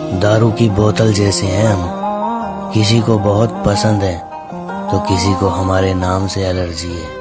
दारू की बोतल जैसे हैं हम, किसी को बहुत पसंद है तो किसी को हमारे नाम से एलर्जी है।